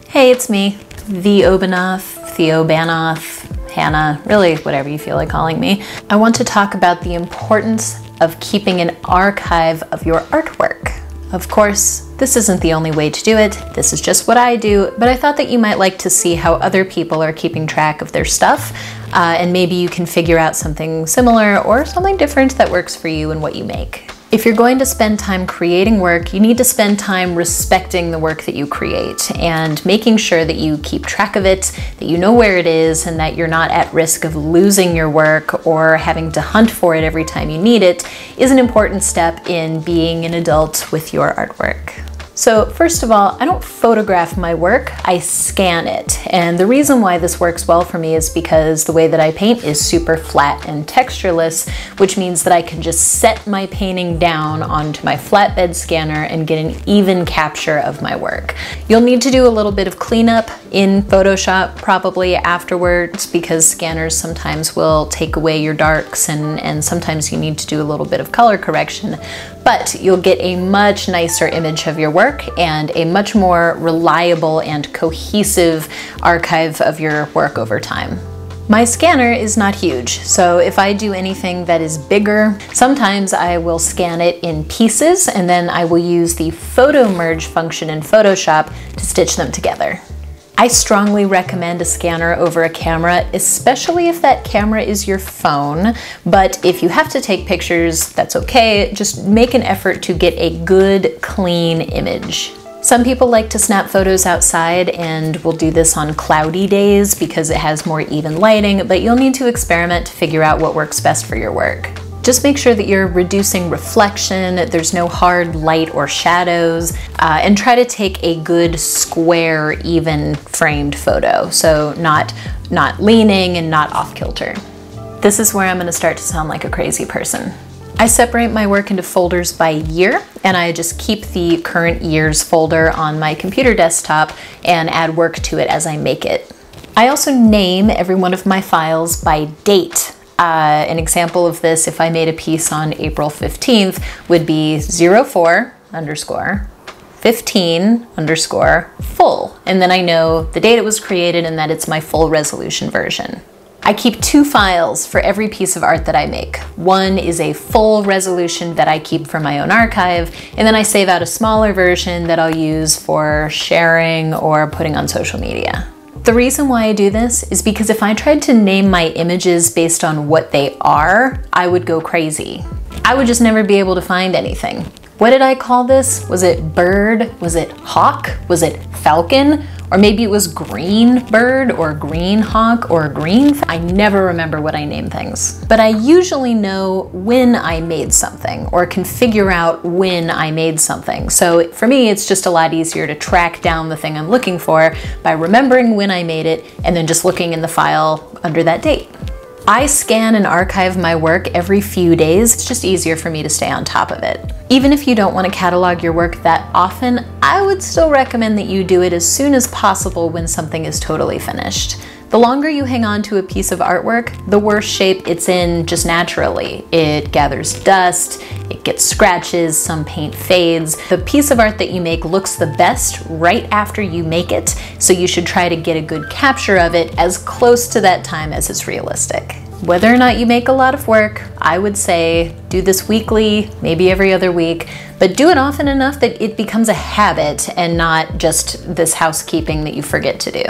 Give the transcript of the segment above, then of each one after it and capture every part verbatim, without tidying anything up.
Hey, it's me, The Obanoff, Theo Banoff, Hannah, really whatever you feel like calling me. I want to talk about the importance of keeping an archive of your artwork. Of course, this isn't the only way to do it. This is just what I do, but I thought that you might like to see how other people are keeping track of their stuff, uh, and maybe you can figure out something similar or something different that works for you and what you make. If you're going to spend time creating work, you need to spend time respecting the work that you create and making sure that you keep track of it, that you know where it is, and that you're not at risk of losing your work or having to hunt for it every time you need it is an important step in being an adult with your artwork. So first of all, I don't photograph my work, I scan it. And the reason why this works well for me is because the way that I paint is super flat and textureless, which means that I can just set my painting down onto my flatbed scanner and get an even capture of my work. You'll need to do a little bit of cleanup in Photoshop probably afterwards, because scanners sometimes will take away your darks and, and sometimes you need to do a little bit of color correction. But you'll get a much nicer image of your work and a much more reliable and cohesive archive of your work over time. My scanner is not huge, so if I do anything that is bigger, sometimes I will scan it in pieces and then I will use the photo merge function in Photoshop to stitch them together. I strongly recommend a scanner over a camera, especially if that camera is your phone, but if you have to take pictures, that's okay. Just make an effort to get a good, clean image. Some people like to snap photos outside and will do this on cloudy days because it has more even lighting, but you'll need to experiment to figure out what works best for your work. Just make sure that you're reducing reflection, there's no hard light or shadows, uh, and try to take a good square, even framed photo. So not, not leaning and not off kilter. This is where I'm gonna start to sound like a crazy person. I separate my work into folders by year, and I just keep the current year's folder on my computer desktop and add work to it as I make it. I also name every one of my files by date. Uh, an example of this, if I made a piece on April fifteenth, would be zero four underscore fifteen underscore full. And then I know the date it was created and that it's my full resolution version. I keep two files for every piece of art that I make. One is a full resolution that I keep for my own archive, and then I save out a smaller version that I'll use for sharing or putting on social media. The reason why I do this is because if I tried to name my images based on what they are, I would go crazy. I would just never be able to find anything. What did I call this? Was it bird? Was it hawk? Was it falcon? Or maybe it was green bird or green hawk or green. I never remember what I name things. But I usually know when I made something or can figure out when I made something. So for me, it's just a lot easier to track down the thing I'm looking for by remembering when I made it and then just looking in the file under that date. I scan and archive my work every few days. It's just easier for me to stay on top of it. Even if you don't want to catalog your work that often, I would still recommend that you do it as soon as possible when something is totally finished. The longer you hang on to a piece of artwork, the worse shape it's in just naturally. It gathers dust, it gets scratches, some paint fades. The piece of art that you make looks the best right after you make it, so you should try to get a good capture of it as close to that time as is realistic. Whether or not you make a lot of work, I would say do this weekly, maybe every other week, but do it often enough that it becomes a habit and not just this housekeeping that you forget to do.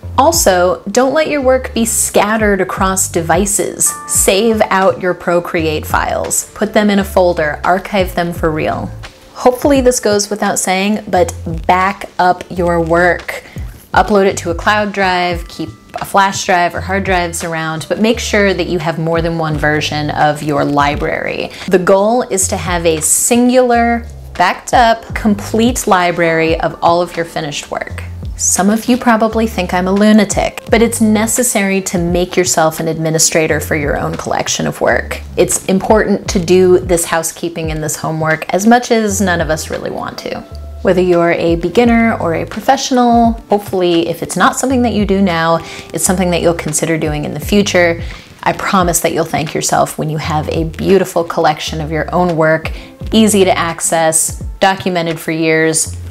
Also, don't let your work be scattered across devices. Save out your Procreate files, put them in a folder, archive them for real. Hopefully this goes without saying, but back up your work. Upload it to a cloud drive, keep a flash drive or hard drives around, but make sure that you have more than one version of your library. The goal is to have a singular, backed up, complete library of all of your finished work. Some of you probably think I'm a lunatic, but it's necessary to make yourself an administrator for your own collection of work. It's important to do this housekeeping and this homework as much as none of us really want to. Whether you're a beginner or a professional, hopefully if it's not something that you do now, it's something that you'll consider doing in the future. I promise that you'll thank yourself when you have a beautiful collection of your own work, easy to access, documented for years,